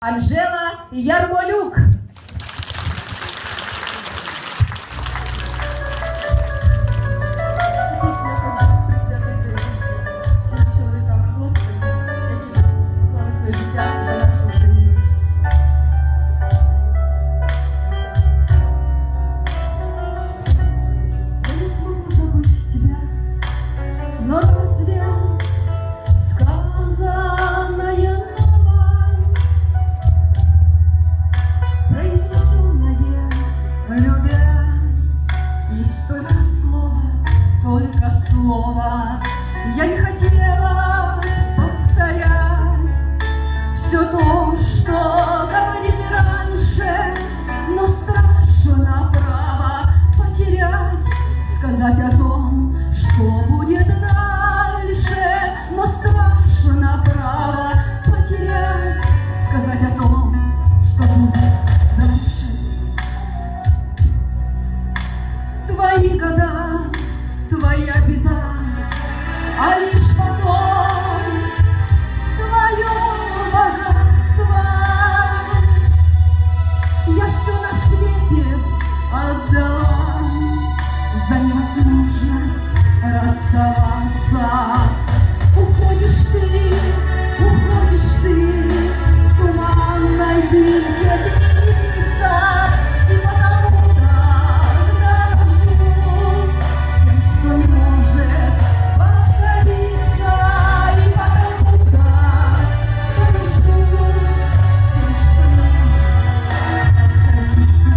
Анжела Ярмолюк. Только слово я не хотела повторять все то, что говорили раньше, но страшно право потерять, сказать о том, что будет дальше, но страшно право потерять, сказать о том, что будет дальше. Твои года, твоя беда, а лишь потом твое богатство. Я все на свете отдала за невозможность расставаться. Уходишь ты в туманной дымке длинница, и потому так дорожу тем, что может повториться, и потому так дорожу тем, что может повториться.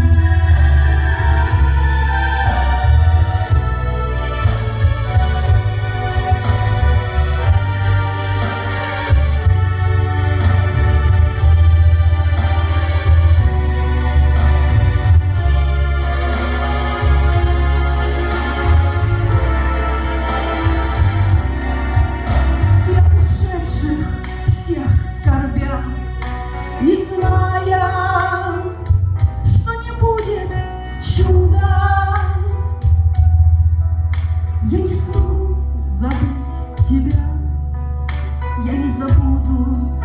И зная, что не будет чуда, я не смогу забыть тебя. Я не забуду,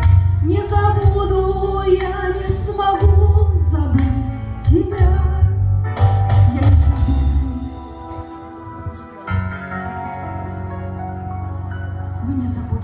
я не смогу забыть тебя. Я не забуду, мы не забудем.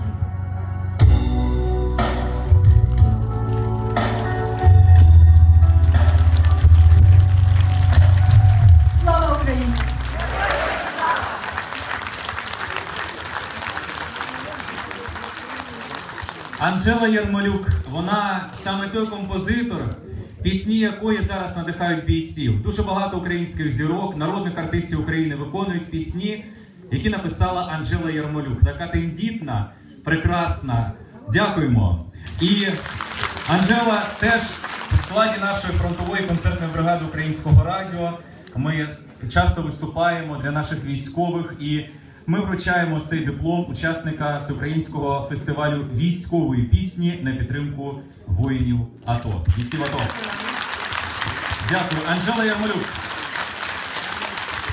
Анжела Ярмолюк, вона саме той композитор, пісні якої зараз надихають бійців. Дуже багато українських зірок, народних артистів України виконують пісні, які написала Анжела Ярмолюк. Така тендітна, прекрасна. Дякуємо. І Анжела теж у складі нашої фронтової концертної бригади Українського радіо. Ми часто виступаємо для наших військових і ми вручаємо цей диплом учасника Всеукраїнського фестивалю військової пісні на підтримку воїнів АТО. Бійців АТО. Дякую. Анжела Ярмолюк.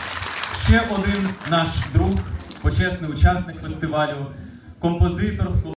Ще один наш друг, почесний учасник фестивалю, композитор.